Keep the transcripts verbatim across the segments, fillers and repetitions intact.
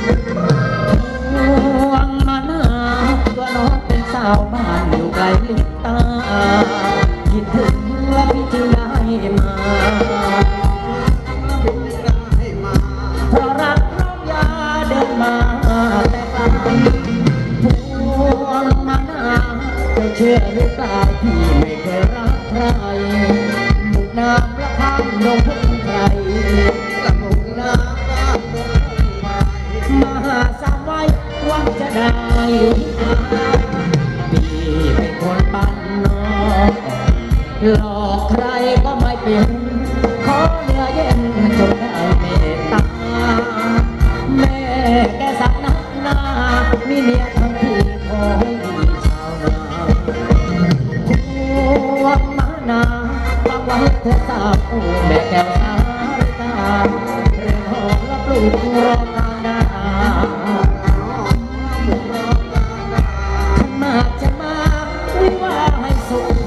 วงมานาตัวน้องเป็นสาวบ้านอยู่ไกลลิบตาคิดถึงว่าพี่จึงได้มาเพราะรักน้องยาเดินมาแต่ไกลพวงมานาจะเชื่อหรือเปล่าพี่ไม่เคยรักใครมุกน้ำละข้ามดงพึ่งใครละมุกน้ำละดงมาหาสาวไว้หวังจะได้พี่เป็นคนบ้านนอกหลอกใครก็ไม่เป็นขอเนื้อเย็นจงได้เมตตาแม่แกสักนักหนามีเมียทั้งที่ขอให้ดีชาวนาพวงมานาฟังไว้เธอทราบโอ้แม่แก้วสาริกาเรือนหอและปลูกรอทางนามาจะมาวิวาให้สุข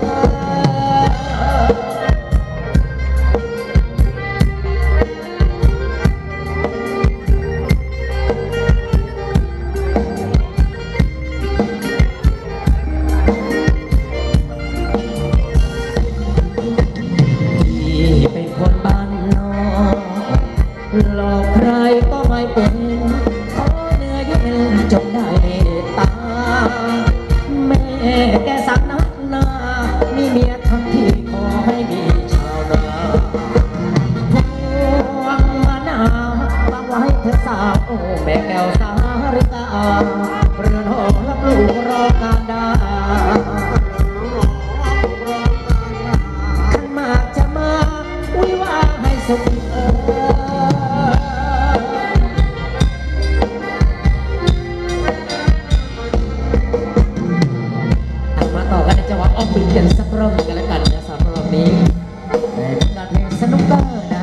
ที่เป็นคนบ้านนอกหลอกใครก็ไม่เป็นขอเนื้อเย็นจงได้เมตตาแม่แกสักนักหนามีเมียทั้งที่ขอให้มีชาวนาพวงมานาฟังไว้เธอสาวโอ้แม่แก้วสาริกาเรือนหอและปลูกรอการดาขันมากจะมาวิวาให้สุขต่อกันในจังหวะออกบินกันสักรอบกันแล้วกันนะสำหรับรอบนี้เป็นการเพลงสนุกเกอร์นะ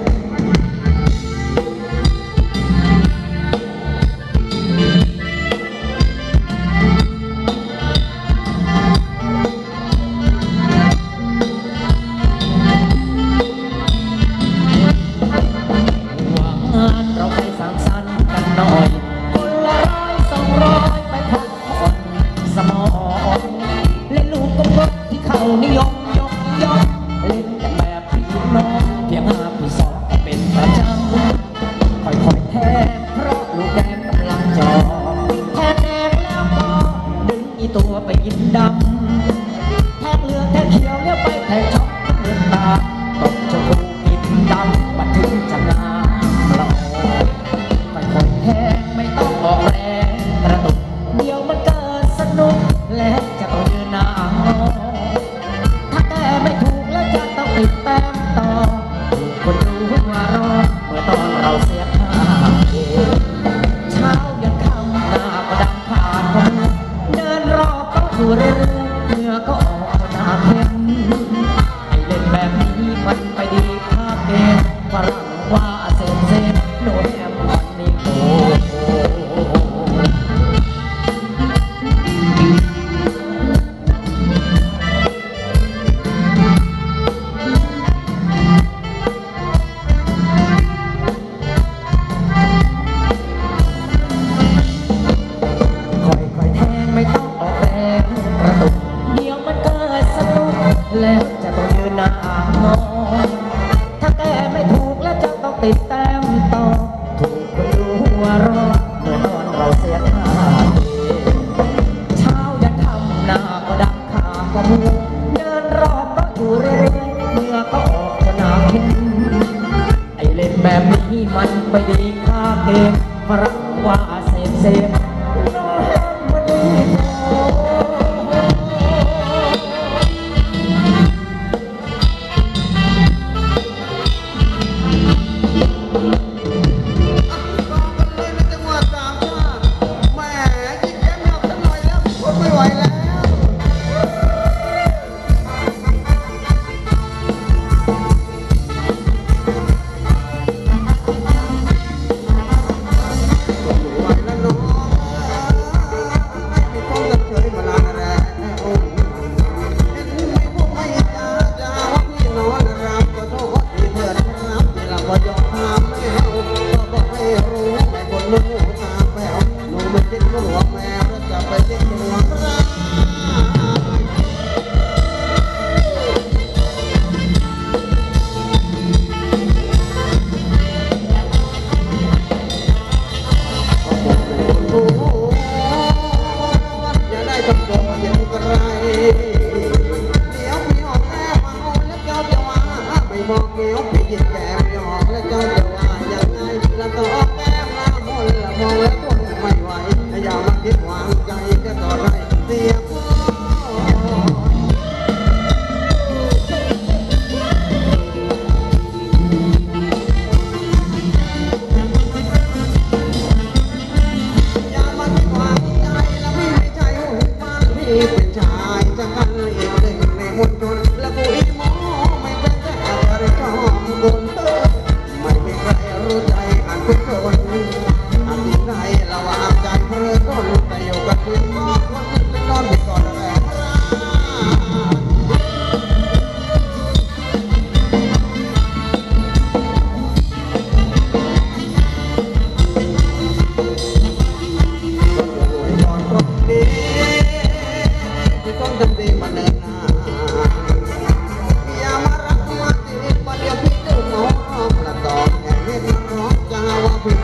วางเราไปสังสรรค์กันหน่อยคนละร้อยสองร้อยไปพักผ่อนสมองเล่นลูกกบที่เขานิยมยกยกเล่นกันแบบพี่น้องเพียงห้าพี่สองเป็นประจำค่อยๆแทงเพราะลูกแดงกำลังจอแทงแดงแล้วก็ดึงอีตัวไปกินดำแทงเหลืองแทงเขียวเลี้ยวไปแทงช็อกเลือดตาตบจมูกกินดำมาถึงจะงามเราค่อยๆแทงไม่ต้องออกแรงกระตุกเดี๋ยวมันเกิดสนุกและจะต้องยืนนานถ้าแก้ไม่ถูกแล้วจะต้องติดแต้มต่อคนรู้ว่ารอเมื่อตอนเราเสียค่าเช้ายันค่ำหน้าก็ดำขาดคนเดินรอบก็อยู่เรื่อยเหงื่อก็ออกหน้าเข็มไอเล่นแบบนี้มันไปดีค่าเกณฑ์ฝรั่งว่าเซนเซนโน้แอมวันนี้โอ้แล้วจะต้องยืนหน้างอถ้าแก้ไม่ถูกแล้วจะต้องติดแต้มต่อถูกคนดูว่ารอเมื่อนอนเราเสียท่าเช้ายันค่ำหน้าก็ดำขาก็มูเดินรอบก็อยู่เรื่อยเมื่อก็ออกจะหนาเข้มไอเล่นแบบนี้มันไม่ดีค่าเกมฝรั่งว่าเซฟเซฟน้องแฮมมันดี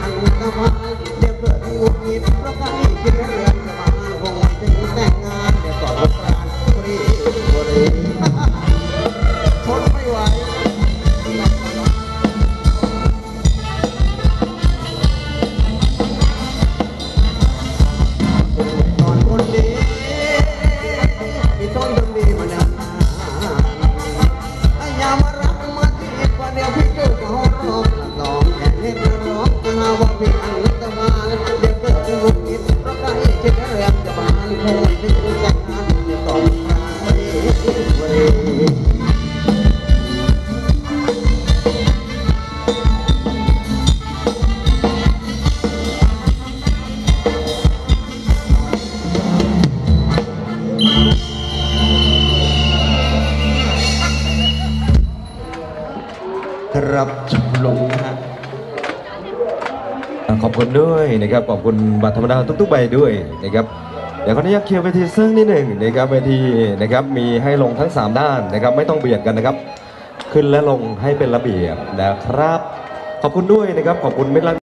อันตรายเดี๋ยวเกิดหงุดหงิดเพราะการที่คิดเรื่องจะมาคงไม่ถึงแต่งงานเดี๋ยวก่อนสงกรานต์บุรีบุรีทนไม่ไหวตอนคนดีมีต้นดำดีมานานอย่ามารักมาจีบว่าเดี๋ยวพี่เจ้าก็ร้องลองแค่เล่นร้องจะหาว่าพี่อันตรายเดี๋ยวเกิดหงุดหงิดเพราะการที่คิดเรื่องจะมาคงไม่ถึงแต่งงานเดี๋ยวก่อนสงกรานต์บุรีบุรีครับจบลงฮะขอบคุณด้วยนะครับขอบคุณบัตรธรรมดาทุกๆใบด้วยนะครับเดี๋ยวขออนุญาตเคลียร์เวทีซึ่งนิดหนึ่งนะครับเวทีนะครับมีให้ลงทั้งสามด้านนะครับไม่ต้องเบียดกันนะครับขึ้นและลงให้เป็นระเบียบนะครับขอบคุณด้วยนะครับขอบคุณเม็ดละ